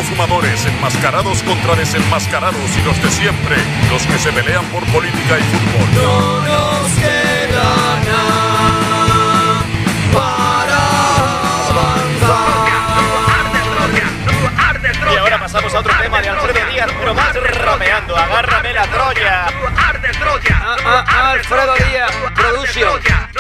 fumadores, enmascarados contra desenmascarados y los de siempre, los que se pelean por política y fútbol. No nos queda nada para avanzar. Y ahora pasamos a otro tema de Alfredo Díaz, pero más rapeando. Agárrame la Troya. Alfredo Díaz, Production.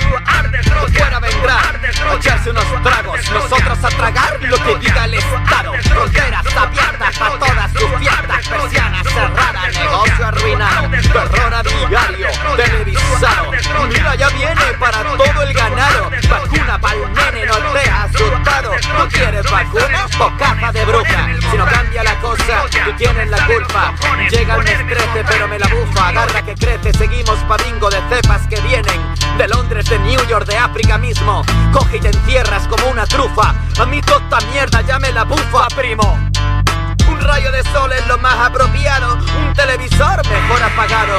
Fuera vendrá a echarse unos tragos, nosotros a tragar lo que diga el Estado. Fronteras abiertas a todas sus fiestas, persianas cerradas, negocio arruinado, terror a diario, televisado. Mira, ya viene para todo el ganado. Vacuna pa'l nene, no te has asustado. ¿No quieres vacuna? Bocaza de bruja. Si no cambia la cosa, tú tienes la culpa. Llega el mes 13, pero me la bufa. Agarra que crece, seguimos pa' bingo de cepas que vienen de Londres, de New York, de África mismo. Coge y te encierras como una trufa. A mí toda esta mierda ya me la bufa, primo. Un rayo de sol es lo más apropiado, un televisor mejor apagado.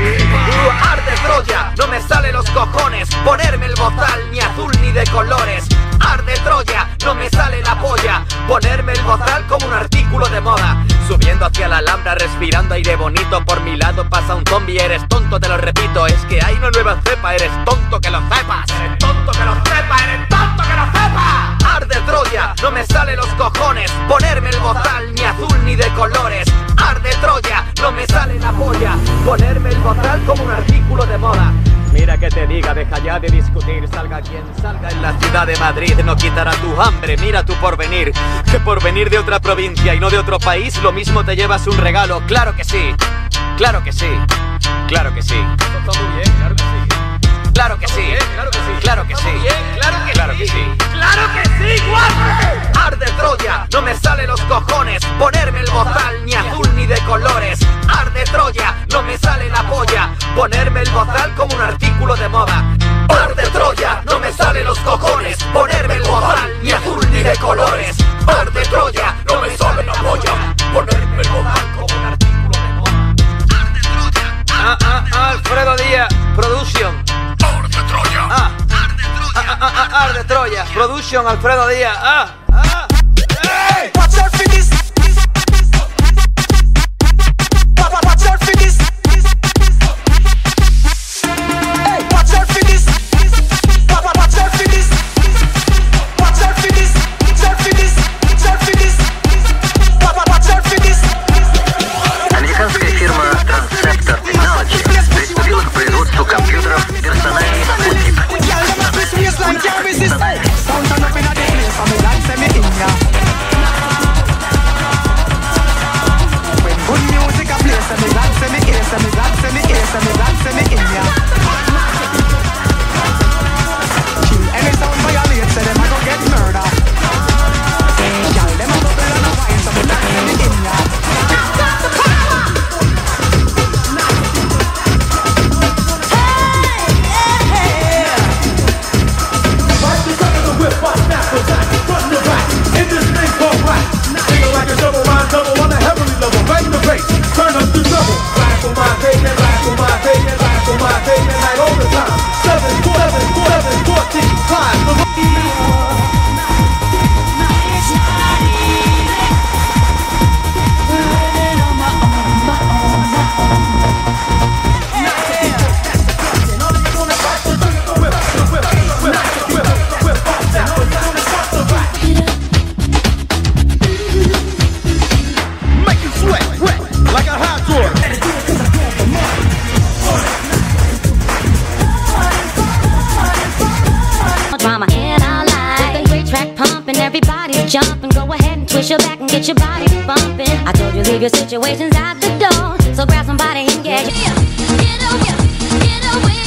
Arde Troya, no me sale los cojones ponerme el bozal ni azul ni de colores. Arde Troya, no me sale la polla ponerme el bozal como un artículo de moda. Subiendo hacia la Alhambra, respirando aire bonito. Por mi lado pasa un zombie, eres tonto, te lo repito. Es que hay una nueva cepa, eres tonto que lo sepas. Eres tonto que lo sepa, eres tonto que lo sepa. Arde Troya, no me sale los cojones ponerme el bozal ni azul ni de colores. Arde Troya, no me sale la polla ponerme el bozal como un artículo de moda. Mira que te diga, deja ya de discutir. Salga quien salga en la ciudad de Madrid, no quitará tu hambre, mira tu porvenir. Que por venir de otra provincia y no de otro país, lo mismo te llevas un regalo. Claro que sí, claro que sí, claro que sí. Está muy bien, claro que sí. Claro que sí, claro que sí, claro que sí, claro que sí, claro que sí, guapo. Arde Troya, no me sale los cojones ponerme el bozal ni azul ni de colores. Arde Troya, no me sale la polla ponerme el bozal como un artículo de moda. Arde Troya, no me sale los cojones ponerme el bozal ni azul ni de colores. Arde Troya, no me sale la polla ponerme el bozal como un artículo de moda. Arde Troya. Alfredo Díaz, Production. Arde Troya. Arde Troya, Production, Alfredo Díaz. Hey, watch out for this. Watch out for this. Hey, watch out for this. Watch out for this. Watch out for this. Watch out for this. Watch out for this. Watch out for this. Американская фирма Transceptor Technology приступила к производству компьютеров «Персональный спутник». Jumping, go ahead and twist your back and get your body bumping. I told you leave your situations at the door, so grab somebody and get away, get away, get away.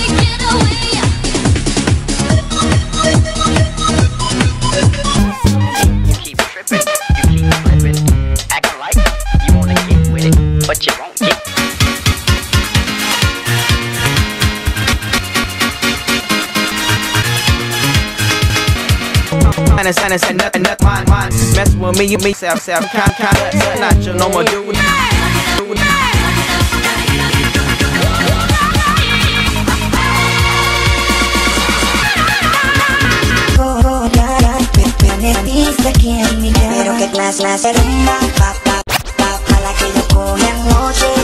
You keep tripping, you keep flipping, acting like you wanna get with it, but you won't get. And nothing, mess with me, you me, self, kind, not your normal dude. Me metiste aquí en mi cara, pero que la segunda, pa la que yo cogí anoche.